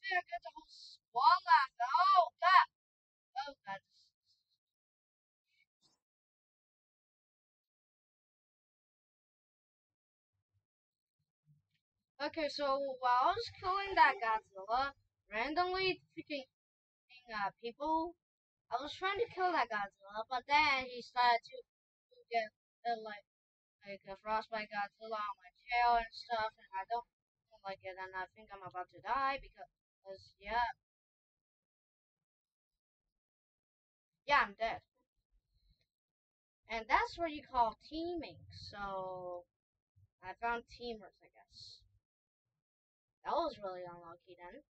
I got the whole squad left. Oh god. Oh god. Okay, so while I was killing that Godzilla, randomly freaking people, I was trying to kill that Godzilla, but then he started to get like a frostbite Godzilla on my tail and stuff, and I don't like it, and I think I'm about to die because yeah, yeah, I'm dead, and that's what you call teaming. So I found teamers, I guess. That was really unlucky then.